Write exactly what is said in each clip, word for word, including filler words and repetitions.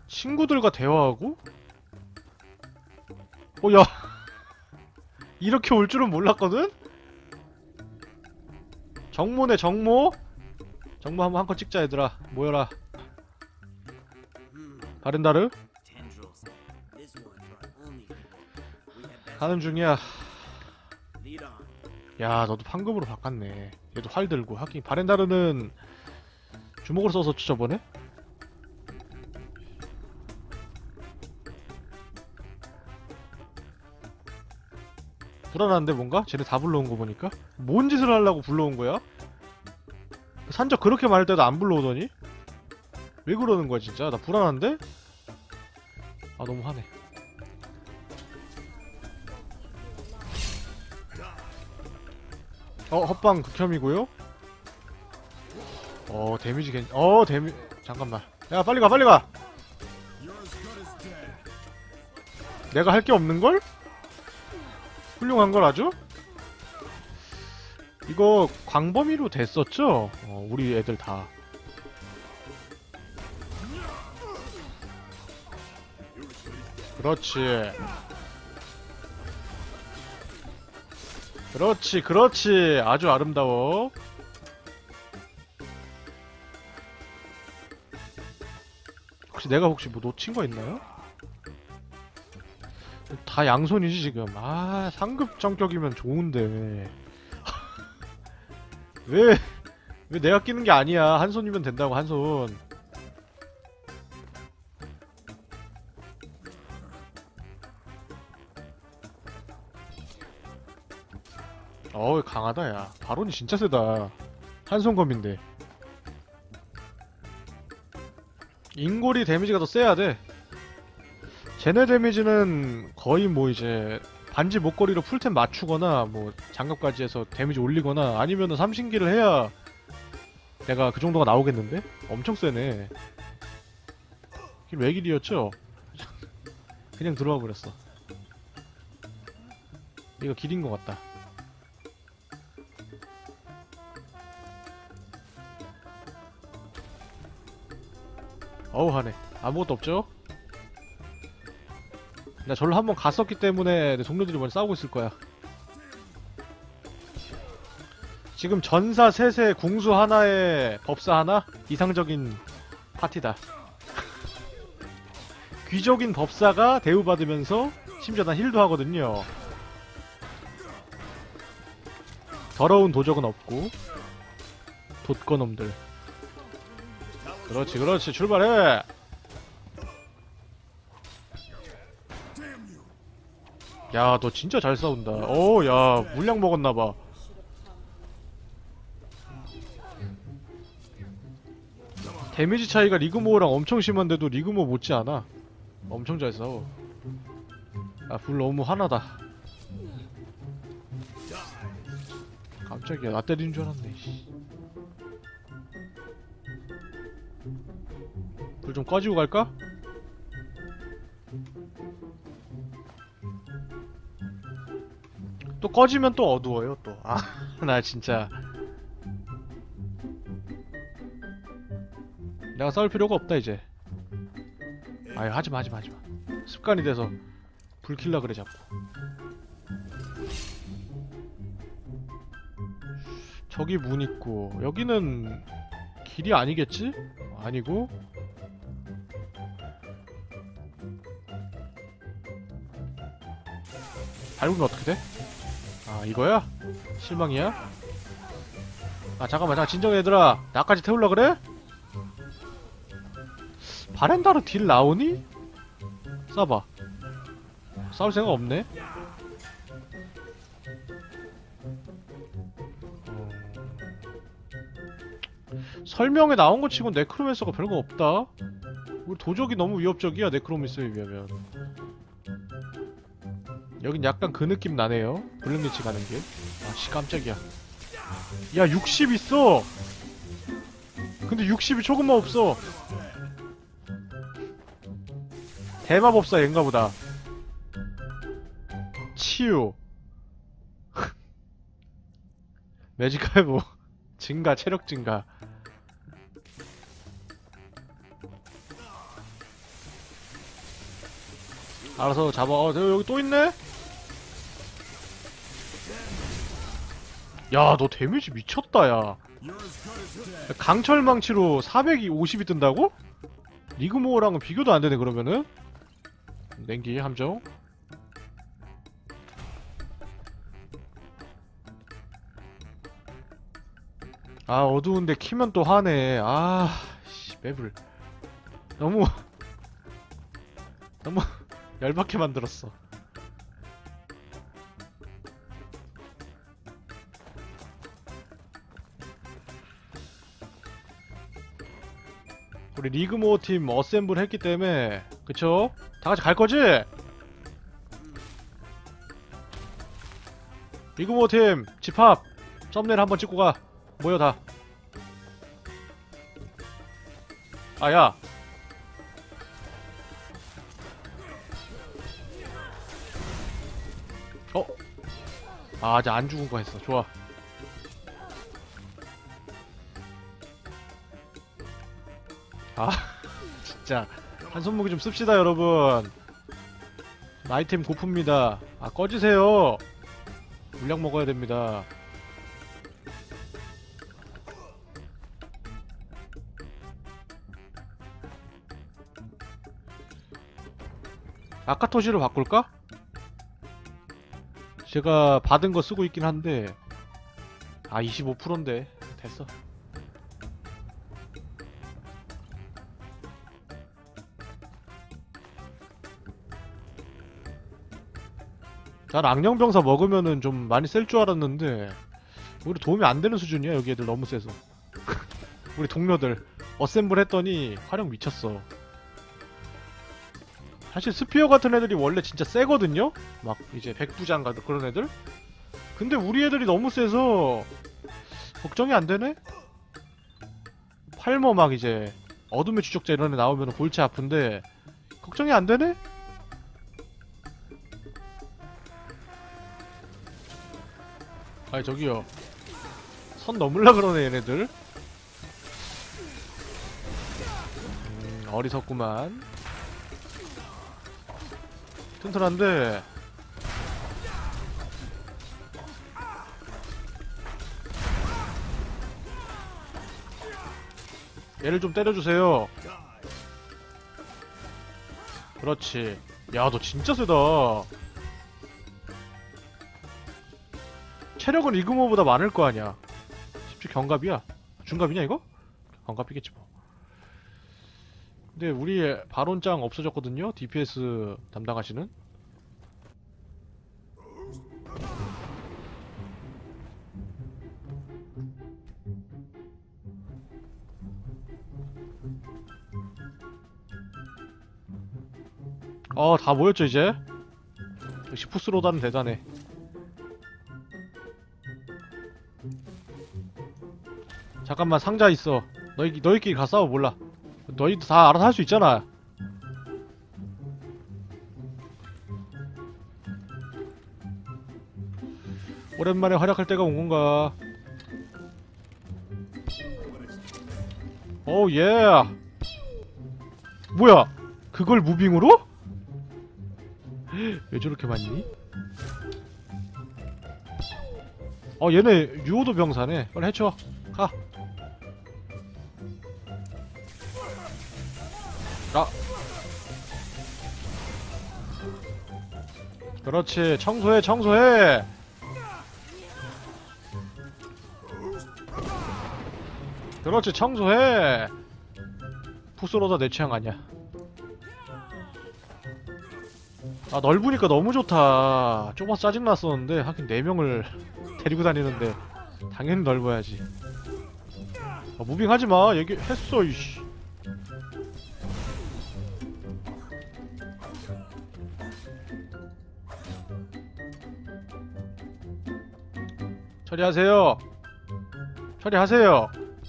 친구들과 대화하고? 어, 야. 이렇게 올 줄은 몰랐거든? 정모네, 정모? 정모 한번 한컷 찍자, 얘들아. 모여라. 바렌다르? 가는 중이야. 야, 너도 황금으로 바꿨네. 얘도 활 들고. 하긴, 바렌다르는 주먹으로 써서 저번에? 불안한데 뭔가? 쟤네 다 불러온 거 보니까? 뭔 짓을 하려고 불러온 거야? 산적 그렇게 말할 때도 안 불러오더니? 왜 그러는 거야 진짜? 나 불안한데? 아 너무 화내. 어 헛방 극혐이고요? 어 데미지 괜.. 어 데미.. 잠깐만. 야 빨리 가 빨리 가! 내가 할 게 없는걸? 훌륭한걸 아주? 이거 광범위로 됐었죠? 어, 우리 애들 다. 그렇지. 그렇지 그렇지. 아주 아름다워. 혹시 내가 혹시 뭐 놓친 거 있나요? 다 양손이지 지금. 아 상급 정격이면 좋은데 왜, 왜 내가 끼는 게 아니야. 한 손이면 된다고, 한 손. 어우, 강하다, 야. 바론이 진짜 세다. 한 손 검인데. 인골이 데미지가 더 세야 돼. 쟤네 데미지는 거의 뭐 이제 반지 목걸이로 풀템 맞추거나 뭐 장갑까지 해서 데미지 올리거나 아니면은 삼신기를 해야 내가 그 정도가 나오겠는데? 엄청 세네. 길 외길이었죠? 그냥 들어와 버렸어. 이거 길인 것 같다. 어우 하네. 아무것도 없죠? 나 절로 한번 갔었기 때문에 내 동료들이 먼저 싸우고 있을 거야. 지금 전사 셋에 궁수 하나에 법사 하나? 이상적인 파티다. 귀족인 법사가 대우받으면서 심지어 난 힐도 하거든요. 더러운 도적은 없고 돛거놈들. 그렇지 그렇지 출발해. 야 너 진짜 잘 싸운다. 어 야 물량 먹었나봐. 데미지 차이가 리그모어랑 엄청 심한데도 리그모어 못지않아. 엄청 잘 싸워. 아 불 너무 화나다. 깜짝이야 나 때리는 줄 알았네. 불 좀 꺼지고 갈까? 또 꺼지면 또 어두워요 또. 아 나 진짜 내가 싸울 필요가 없다 이제. 아유 하지마 하지마 하지마. 습관이 돼서 불 킬라 그래 자꾸. 저기 문 있고 여기는 길이 아니겠지? 아니고 밟으면 어떻게 돼? 아 이거야? 실망이야? 아 잠깐만 잠깐 진정해 얘들아. 나까지 태울라 그래? 바렌다르 딜 나오니? 쏴봐. 싸울 생각 없네? 어... 설명에 나온 것 치곤 네크로맨서가 별거 없다? 우리 도적이 너무 위협적이야 네크로맨서에 비하면. 여긴 약간 그 느낌 나네요. 블랙리치 가는 길. 아씨 깜짝이야. 야 육십 있어! 근데 육십이 조금만 없어. 대마법사 얘인가보다. 치유 매직할보 증가 체력 증가. 알아서 잡아. 어, 저 여기 또 있네? 야, 너 데미지 미쳤다, 야. 강철망치로 사백오십이 뜬다고? 리그모어랑은 비교도 안 되네, 그러면은. 냉기, 함정. 아, 어두운데 키면 또 하네. 아, 씨, 맵을. 너무, 너무 열받게 만들었어. 우리 리그모어 팀 어셈블 했기 때문에, 그쵸? 다같이 갈거지? 리그모어 팀 집합! 썸네일 한번 찍고 가. 모여 다. 아, 야. 어? 아, 아직 안 죽은 거 했어. 좋아. 아, 진짜. 한손무기 좀 씁시다, 여러분. 아이템 고픕니다. 아, 꺼지세요. 물약 먹어야 됩니다. 아카토시로 바꿀까? 제가 받은 거 쓰고 있긴 한데 아 이십오 퍼센트인데 됐어. 난 악령병사 먹으면은 좀 많이 셀 줄 알았는데 우리 도움이 안 되는 수준이야. 여기 애들 너무 세서. 우리 동료들 어셈블 했더니 화력 미쳤어. 사실 스피어 같은 애들이 원래 진짜 세거든요? 막 이제 백부장 같은 그런 애들? 근데 우리 애들이 너무 세서 걱정이 안 되네? 팔머 막 이제 어둠의 추적자 이런 애 나오면 골치 아픈데 걱정이 안 되네? 아니 저기요, 선 넘을라 그러네 얘네들. 음, 어리석구만. 튼튼한데 얘를 좀 때려주세요. 그렇지. 야, 너 진짜 세다. 체력은 리그모보다 많을 거 아니야. 십칠 경갑이야. 중갑이냐 이거? 경갑이겠지 뭐. 근데 우리 바론짱 없어졌거든요? 디피에스 담당하시는? 어, 다 모였죠 이제? 역시 푸스로다는 대단해. 잠깐만, 상자 있어. 너희, 너희끼리 가 싸워. 몰라. 너희도 다 알아서 할 수 있잖아. 오랜만에 활약할 때가 온 건가. 오, 예. 뭐야? 그걸 무빙으로? 왜 저렇게 많니? 어, 얘네 유오도 병사네. 빨리 해쳐. 가. 아. 그렇지. 청소해, 청소해. 그렇지, 청소해. 푸스로다 내 취향 아니야. 아, 넓으니까 너무 좋다. 좁아서 짜증났었는데 하긴 네 명을 데리고 다니는데 당연히 넓어야지. 아, 무빙 하지마. 얘기했어 이씨. 처리하세요. 처리하세요.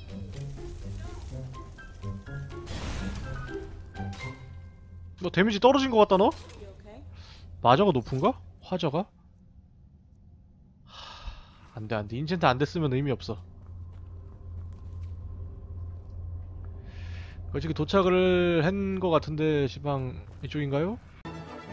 너 데미지 떨어진 것 같다 너? 마저가 높은가? 화저가? 하... 안돼 안돼. 인챈트 안 됐으면 의미 없어. 솔직히 도착을 한 것 같은데 시방 이쪽인가요?